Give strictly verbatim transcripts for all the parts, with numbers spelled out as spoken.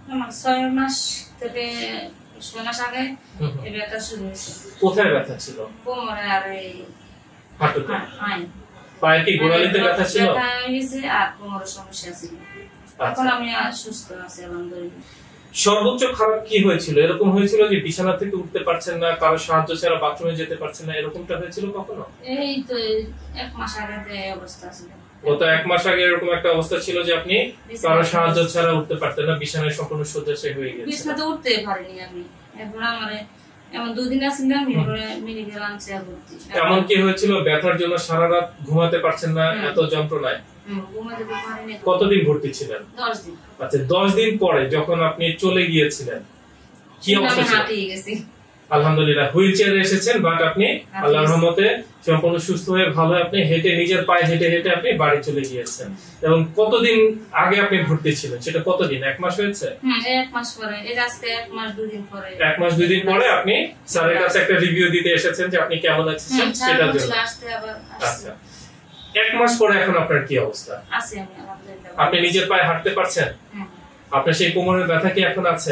আমার ছয় মাস থেকে ছয় মাস আগে এই ব্যথা শুরু হয়েছে। কোথায় ব্যথা ছিল? কোমরে আর এই হাঁটুতে। হ্যাঁ। পায়ে কি গোড়ালিতে ব্যথা ছিল? ব্যথা হয়েছে আর কোমরের সমস্যা ছিল। এখন আমি সুস্থ আছি আলহামদুলিল্লাহ। সর্বোচ্চ খারাপ কি হয়েছিল? এরকম হয়েছিল যে বিছানা থেকে উঠতে পারছেন না, কারো সাহায্য ছাড়া বাথরুমে যেতে পারছেন না, এরকমটা হয়েছিল কখনো? এই তো এক মাস আগে এই অবস্থা ছিল। গত এক মাস আগে এরকম একটা অবস্থা ছিল যে আপনি কারো সাহায্য ছাড়া উঠতে পারতেন না, বিছানায় সম্পূর্ণ শয্যাশায়ী হয়ে গেছেন। বিছানাতে উঠতে পারিনি আমি। এরপর আমারে এমন দুই দিন আসছিলাম, এরপরে মেডিকেল আনছে ভর্তি। এমন কি হয়েছিল ব্যথার জন্য সারা রাত ঘুমাতে পারছেন না এত যন্ত্রণায়? কতদিন ভর্তি ছিলেন? দশ দিন। আচ্ছা, দশ দিন পরে যখন আপনি চলে গিয়েছিলেন কি অবস্থা ছিল? আলহামদুলিল্লাহ হুইল চেয়ারে এসেছেন, বাট আপনি আল্লাহর রহমতে সম্পূর্ণ সুস্থ হয়ে ভালো আপনি হেঁটে নিজের পায়ে হেঁটে হেঁটে আপনি বাড়ি চলে গিয়েছেন। এবং কতদিন আগে আপনি ভর্তি ছিলেন সেটা কতদিন? এক মাস হয়েছে? হুম, এক মাস পরে, এই আজকে এক মাস দুই দিন পরে। এক মাস দুই দিন পরে আপনি স্যারের কাছে একটা রিভিউ দিতে এসেছেন যে আপনি কেমন আছেন সেটার জন্য। আচ্ছা, এক মাস পরে এখন আপনার কি অবস্থা? আছি আমি আলহামদুলিল্লাহ। আপনি নিজের পায়ে হাঁটতে পারছেন? হুম। আপনার সেই কোমরের ব্যথা কি এখন আছে?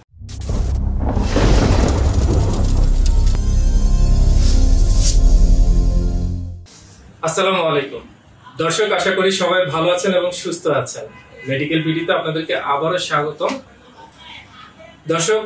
আসসালামু আলাইকুম দর্শক, আশা করি সবাই ভালো আছেন এবং সুস্থ আছেন। মেডিকেল ভিডিওতে আপনাদেরকে আবারও স্বাগতম। দর্শক,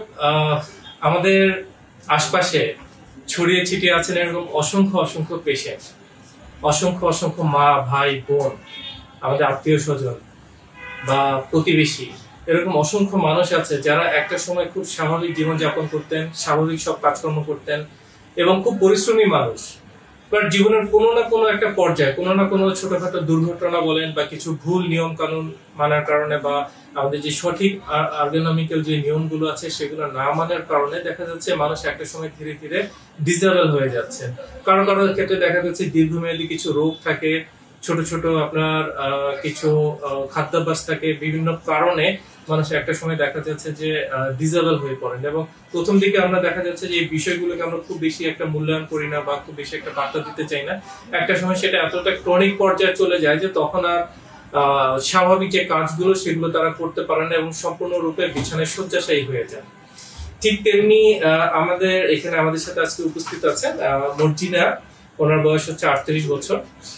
আমাদের আশপাশে ছড়িয়ে ছিটিয়ে আছেন এরকম অসংখ্য অসংখ্য পেশেন্ট, অসংখ্য অসংখ্য মা ভাই বোন, আমাদের আত্মীয় স্বজন বা প্রতিবেশী, এরকম অসংখ্য মানুষ আছে যারা একটা সময় খুব স্বাভাবিক জীবনযাপন করতেন, স্বাভাবিক সব কাজকর্ম করতেন এবং খুব পরিশ্রমী মানুষ। বাট জীবনের কোনো না কোনো একটা পর্যায়ে কোনো না কোনো ছোটখাটো দুর্ঘটনা বলেন বা কিছু ভুল নিয়ম কানুন মানার কারণে বা আমাদের যে সঠিক আর্গোনমিক্যাল যে নিয়মগুলো আছে সেগুলো না মানার কারণে দেখা যাচ্ছে মানুষ একটা সময় ধীরে ধীরে ডিসেবল হয়ে যাচ্ছে। কারো কারো ক্ষেত্রে দেখা যাচ্ছে দীর্ঘমেয়াদী কিছু রোগ থাকে, ছোট ছোট আপনার আহ কিছু খাদ্যাভ্যাস থাকে, বিভিন্ন কারণে মানুষ একটা সময় দেখা যাচ্ছে যে ডিসেবল হয়ে পড়েন। এবং প্রথম দিকে আমরা দেখা যাচ্ছে যে এই বিষয়গুলোকে আমরা খুব বেশি একটা মূল্যায়ন করি না বা খুব বেশি একটা বার্তা দিতে চাই না। একটা সময় সেটা এতটা ক্রনিক পর্যায়ে চলে যায় যে তখন আর আহ স্বাভাবিক যে কাজগুলো সেগুলো তারা করতে পারে না এবং সম্পূর্ণরূপে বিছানায় শয্যাশায়ী হয়ে যায়। ঠিক তেমনি আহ আমাদের এখানে আমাদের সাথে আজকে উপস্থিত আছেন আহ মর্জিনা, ওনার বয়স হচ্ছে আটত্রিশ বছর।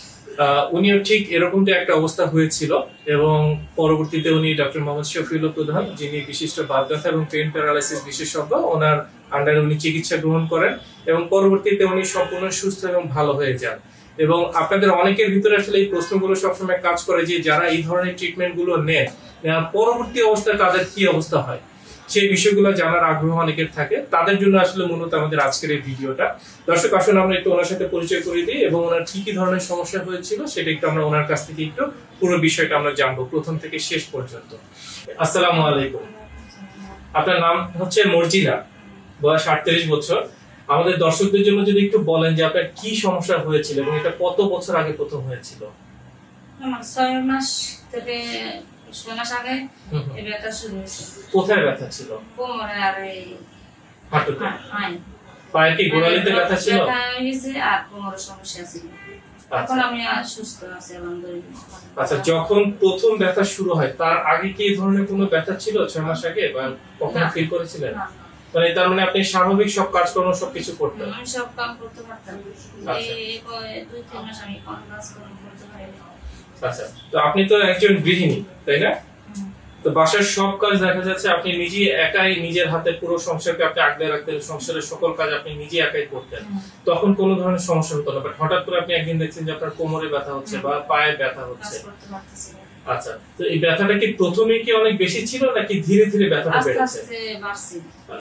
উনিও ঠিক এরকমটা একটা অবস্থা হয়েছিল এবং পরবর্তীতে উনি ডক্টর মোহাম্মদ শফিউল্লাহ প্রধান, যিনি বিশিষ্ট বাত ব্যথা এবং পেইন প্যারালাইসিস বিশেষজ্ঞ, ওনার আন্ডারে উনি চিকিৎসা গ্রহণ করেন এবং পরবর্তীতে উনি সম্পূর্ণ সুস্থ এবং ভালো হয়ে যান। এবং আপনাদের অনেকের ভিতরে আসলে এই প্রশ্নগুলো সবসময় কাজ করে যে যারা এই ধরনের ট্রিটমেন্ট গুলো নেন পরবর্তী অবস্থায় তাদের কি অবস্থা হয়, সেই বিষয়গুলো জানার আগ্রহ অনেকের থাকে। তাদের জন্য আসলে মূলত আমাদের আজকের এই ভিডিওটা। দর্শক, আসলে আমরা একটু ওনার সাথে পরিচয় করে দিই এবং ওনার কি কি ধরনের সমস্যা হয়েছিল সেটা একটু আমরা ওনার কাছ থেকে একটু পুরো বিষয়টা আমরা জানবো প্রথম থেকে শেষ পর্যন্ত। আসসালামু আলাইকুম। আপনার নাম হচ্ছে মর্জিনা, বয়স আটত্রিশ বছর। আমাদের দর্শকদের জন্য যদি একটু বলেন যে আপনার কি সমস্যা হয়েছিল এবং এটা কত বছর আগে প্রথম হয়েছিল? আমার ছয় মাস থেকে ছয় মাস আগে এই ব্যথা শুরু হয়েছে। কোথায় ব্যথা ছিল? কোমরে আর এই হাঁটুতে। হ্যাঁ। পায়ে কি গোড়ালিতে ব্যথা ছিল? ব্যথা হয়েছে আর কোমরের সমস্যা ছিল। এখন আমি সুস্থ আছি আলহামদুলিল্লাহ। আচ্ছা, যখন প্রথম ব্যথা শুরু হয় তার আগে কি এই ধরনের কোনো ব্যথা ছিল ছয় মাস আগে বা কখনো ফিল করেছিলেন? মানে তার মানে আপনি স্বাভাবিক সব কাজকর্ম সবকিছু করতেন? আমি সব কাম করতে পারতাম। এই দুই তিন মাস আমি কোন কাজকর্ম করতে পারিনি। আচ্ছা, তো আপনি তো একজন গৃহিণী, তাই না? তো বাসার সব কাজ দেখা যাচ্ছে আপনি নিজে একাই নিজের হাতে পুরো সংসারকে আপনি আগলে রাখতেন, সংসারের সকল কাজ আপনি নিজে একাই করতেন, তখন কোনো ধরনের সমস্যা হতো না। বাট হঠাৎ করে আপনি একদিন দেখছেন যে আপনার কোমরে ব্যথা হচ্ছে বা পায়ে ব্যথা হচ্ছে। আচ্ছা, তো এই ব্যথাটা কি প্রথমে কি অনেক বেশি ছিল নাকি ধীরে ধীরে ব্যথাটা বেড়েছে? আস্তে আস্তে বাড়ছে।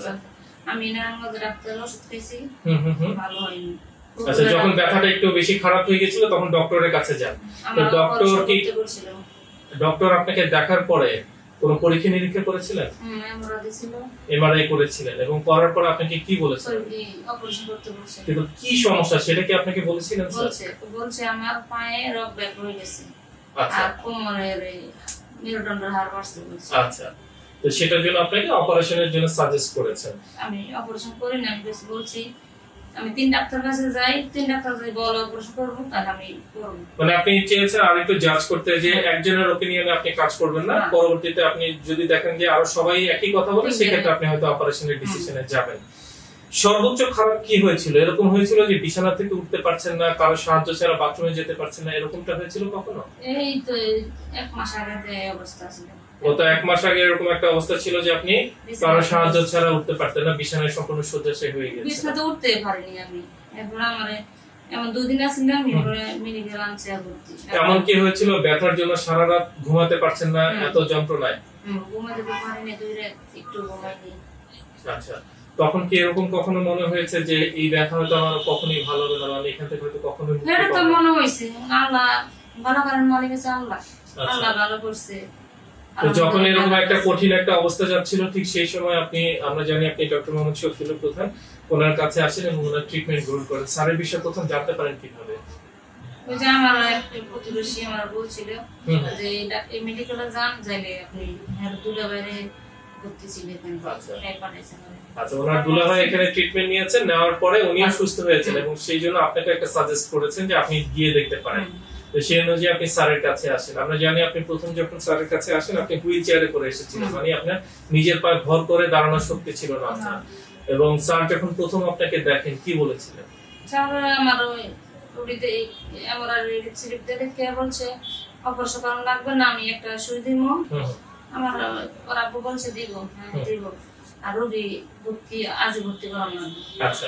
আমি নারায়ণগঞ্জ ডাক্তারের ওষুধ খেয়েছি, হুম হুম হুম, ভালো হয়নি। আচ্ছা, যখন ব্যথাটা একটু বেশি খারাপ হয়ে গেছিল তখন ডক্টরের কাছে যান। তো ডক্টর কি ডক্টর আপনাকে দেখার পরে কোন পরীক্ষা নিরীক্ষা করেছিলেন? হুম, এমআরআই ছিল। এমআরআই করেছিলেন এবং করার পর আপনাকে কি বলেছিলেন? অপারেশন করতে বলেছে। কিন্তু কি সমস্যা সেটা কি আপনাকে বলেছিলেন? স্যার বলছে বলছে আমার পায়ে রক ব্যাক হয়ে গেছে। আচ্ছা, আর কোমরের মেরুদণ্ডের হাড় বাড়ছে বলছে। আচ্ছা, তো সেটার জন্য আপনাকে অপারেশনের জন্য সাজেস্ট করেছেন? আমি অপারেশন করি না, আমি বলছি আমি তিন ডাক্তার কাছে যাই, তিন ডাক্তার যদি বলো অপারেশন করবো তাহলে আমি করবো। মানে আপনি চেয়েছেন আর একটু জাজ করতে যে একজনের ওপিনিয়নে আপনি কাজ করবেন না, পরবর্তীতে আপনি যদি দেখেন যে আরো সবাই একই কথা বলে সেক্ষেত্রে আপনি হয়তো অপারেশনের ডিসিশনে যাবেন। সর্বোচ্চ খারাপ কি হয়েছিল? এরকম হয়েছিল যে বিছানা থেকে উঠতে পারছেন না, কারো সাহায্য ছাড়া বাথরুমে যেতে পারছেন না, এরকমটা হয়েছিল কখনো? এই তো এক মাস আগে যে অবস্থা ছিল, গত এক মাস আগে এরকম একটা অবস্থা ছিল যে আপনি কারো সাহায্য ছাড়া উঠতে পারতেন না, বিছানায় সম্পূর্ণ শয্যাশায়ী হয়ে গেছেন। বিছানাতে উঠতে পারিনি আমি। এখন আমারে এমন দুদিন আসছিলাম মেডিকেল আনছে ভর্তি। এমন কি হয়েছিল ব্যথার জন্য সারা রাত ঘুমাতে পারছেন না এত যন্ত্রণায়? হুম, ঘুমাতে তো পারিনি, দুই রাত একটু ঘুমাইনি। আচ্ছা, তখন কি এরকম কখনো মনে হয়েছে যে এই ব্যথা হয়তো আমার কখনোই ভালো হবে না, আমি এখান থেকে হয়তো কখনোই মুক্তি পাবো না? এটা তো মনে হইছে আল্লাহ ভালো করেন, মালিক আছে আল্লাহ, আল্লাহ ভালো করছে। তো যখন এরকম একটা কঠিন একটা অবস্থা যাচ্ছিল ঠিক সেই সময় আপনি, আমরা জানি আপনি ডক্টর মোহাম্মদ শফিউল্লাহ প্রধান, ওনার কাছে আসেন এবং ওনার ট্রিটমেন্ট গ্রহণ করেন। স্যারের বিষয়ে প্রথম জানতে পারেন কিভাবে? ওই যে আমার একটা প্রতিবেশী আমার বলছিল যে এই মেডিকেলে যান, যাইলে আপনি হের দুলা বাইরে ভর্তি ছিলেন। আচ্ছা এই পাঠাইছেন। আচ্ছা, ওনার দুলাভাই এখানে ট্রিটমেন্ট নিয়েছেন, নেওয়ার পরে উনিও সুস্থ হয়েছেন এবং সেই জন্য আপনাকে একটা সাজেস্ট করেছেন যে আপনি গিয়ে দেখতে পারেন। তো সেই অনুযায়ী আপনি স্যারের কাছে আসেন। আমরা জানি আপনি প্রথম যখন স্যারের কাছে আসেন আপনি হুইল চেয়ারে করে এসেছিলেন, মানে আপনার নিজের পায়ে ভর করে দাঁড়ানোর শক্তি ছিল না আপনার। এবং স্যার যখন প্রথম আপনাকে দেখেন কি বলেছিলেন? স্যার আমার ওই রুটিতে আমার স্লিপ দেখে বলছে অপারেশন করানো লাগবে না, আমি একটা সুই দিব। আমার ওরা বলছে দিব, হ্যাঁ দিব, আর রোগী ভর্তি আজ ভর্তি করানো লাগবে। আচ্ছা,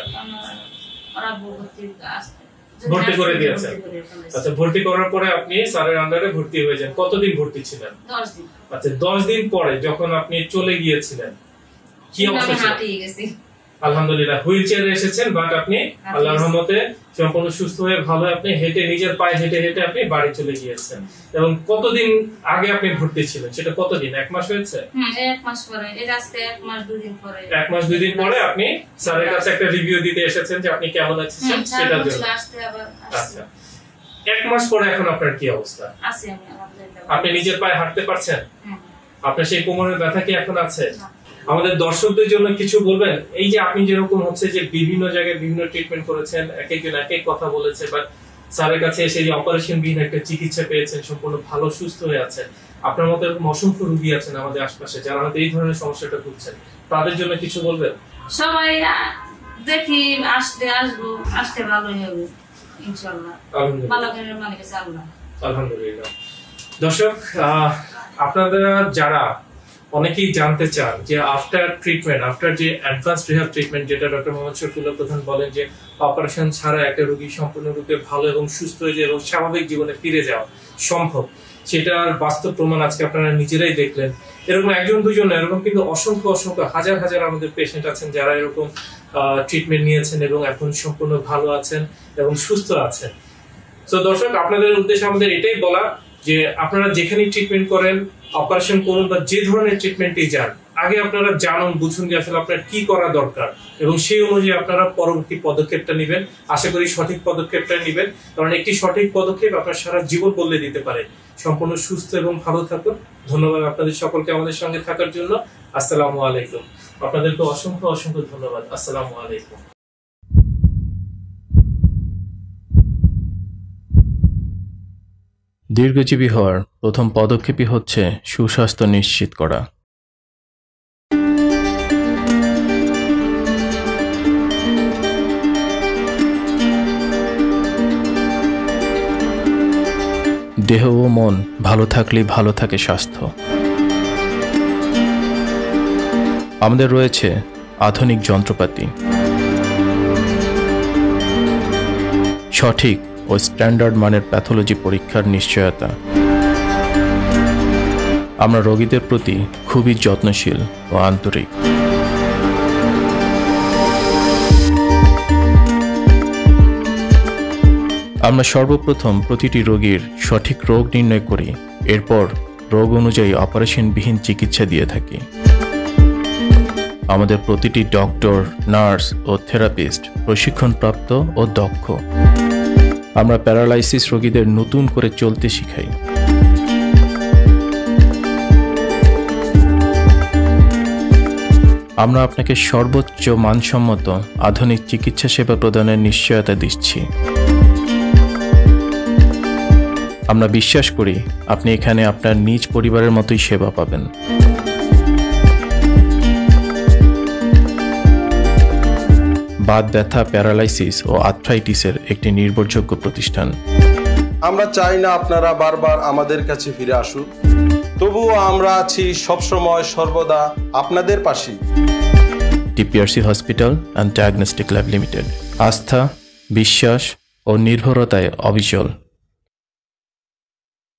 ওরা ভর্তি ভর্তি করে দিয়েছেন। আচ্ছা, ভর্তি করার পরে আপনি স্যারের আন্ডারে ভর্তি হয়ে যান। কতদিন ভর্তি ছিলেন? দশ দিন। আচ্ছা, দশ দিন পরে যখন আপনি চলে গিয়েছিলেন কি অবস্থা ছিল? আলহামদুলিল্লাহ হুইল চেয়ারে এসেছেন, বাট আপনি আল্লাহর রহমতে সম্পূর্ণ সুস্থ হয়ে ভালো আপনি হেঁটে নিজের পায়ে হেঁটে হেঁটে আপনি বাড়ি চলে গিয়েছেন। এবং কতদিন আগে আপনি ভর্তি ছিলেন সেটা কতদিন? এক মাস হয়েছে? হুম, এক মাস পরে, এই আজকে এক মাস দুই দিন পরে। এক মাস দুই দিন পরে আপনি স্যারের কাছে একটা রিভিউ দিতে এসেছেন যে আপনি কেমন আছেন সেটার জন্য। আচ্ছা, এক মাস পরে এখন আপনার কি অবস্থা? আছি আমি আলহামদুলিল্লাহ। আপনি নিজের পায়ে হাঁটতে পারছেন? আপনার সেই কোমরের ব্যথা কি এখন আছে? আমাদের দর্শকদের জন্য কিছু বলবেন? এই যে আপনি যেরকম হচ্ছে যে বিভিন্ন জায়গায় বিভিন্ন ট্রিটমেন্ট করেছেন, এক একজন এক এক কথা বলেছে, বাট স্যারের কাছে এসে যে অপারেশন বিহীন একটা চিকিৎসা পেয়েছেন, সম্পূর্ণ ভালো সুস্থ হয়ে আছেন। আপনার মতো এরকম অসংখ্য রোগী আছেন আমাদের আশপাশে যারা হয়তো এই ধরনের সমস্যাটা ভুগছেন, তাদের জন্য কিছু বলবেন? সবাই দেখি আসতে আসবো, আসতে ভালোই হবে ইনশাআল্লাহ। ভালো করে মালিক আছে আল্লাহ। আলহামদুলিল্লাহ। দর্শক, আপনারা যারা অনেকেই জানতে চান যে আফটার ট্রিটমেন্ট, আফটার যে অ্যাডভান্সড রিহ্যাব ট্রিটমেন্ট যেটা ডক্টর মোহাম্মদ শফিউল্লাহ প্রধান বলেন যে অপারেশন ছাড়া একটা রোগী সম্পূর্ণরূপে ভালো এবং সুস্থ হয়ে যায় এবং স্বাভাবিক জীবনে ফিরে যাওয়া সম্ভব, সেটার বাস্তব প্রমাণ আজকে আপনারা নিজেরাই দেখলেন। এরকম একজন দুজন এরকম কিন্তু অসংখ্য অসংখ্য হাজার হাজার আমাদের পেশেন্ট আছেন যারা এরকম ট্রিটমেন্ট নিয়েছেন এবং এখন সম্পূর্ণ ভালো আছেন এবং সুস্থ আছেন। তো দর্শক, আপনাদের উদ্দেশ্যে আমাদের এটাই বলা যে আপনারা যেখানেই ট্রিটমেন্ট করেন, অপারেশন করুন বা যে ধরনের ট্রিটমেন্টই যান, আগে আপনারা জানুন বুঝুন যে আসলে আপনার কি করা দরকার এবং সেই অনুযায়ী আপনারা পরবর্তী পদক্ষেপটা নেবেন। আশা করি সঠিক পদক্ষেপটা নেবেন, কারণ একটি সঠিক পদক্ষেপ আপনার সারা জীবন বদলে দিতে পারে। সম্পূর্ণ সুস্থ এবং ভালো থাকুন। ধন্যবাদ আপনাদের সকলকে আমাদের সঙ্গে থাকার জন্য। আসসালামু আলাইকুম। আপনাদেরকে অসংখ্য অসংখ্য ধন্যবাদ। আসসালামু আলাইকুম। দীর্ঘজীবী হওয়ার প্রথম পদক্ষেপই হচ্ছে সুস্বাস্থ্য নিশ্চিত করা। দেহ ও মন ভালো থাকলেই ভালো থাকে স্বাস্থ্য। আমাদের রয়েছে আধুনিক যন্ত্রপাতি, সঠিক ও স্ট্যান্ডার্ড মানের প্যাথোলজি পরীক্ষার নিশ্চয়তা। আমরা রোগীদের প্রতি খুবই যত্নশীল ও আন্তরিক। আমরা সর্বপ্রথম প্রতিটি রোগীর সঠিক রোগ নির্ণয় করি, এরপর রোগ অনুযায়ী অপারেশনবিহীন চিকিৎসা দিয়ে থাকি। আমাদের প্রতিটি ডক্টর, নার্স ও থেরাপিস্ট প্রশিক্ষণপ্রাপ্ত ও দক্ষ। আমরা প্যারালাইসিস রোগীদের নতুন করে চলতে শিখাই। আমরা আপনাকে সর্বোচ্চ মানসম্মত আধুনিক চিকিৎসা সেবা প্রদানের নিশ্চয়তা দিচ্ছি। আমরা বিশ্বাস করি আপনি এখানে আপনার নিজ পরিবারের মতোই সেবা পাবেন। বাত ব্যথা, প্যারালাইসিস ও আর্থ্রাইটিসের একটি নির্ভরযোগ্য প্রতিষ্ঠান। আমরা চাই না আপনারা বারবার আমাদের কাছে ফিরে আসুন, তবুও আমরা আছি সবসময় সর্বদা আপনাদের পাশেই। DPRC hospital and diagnostic lab limited, আস্থা, বিশ্বাস ও নির্ভরতায় অবিচল।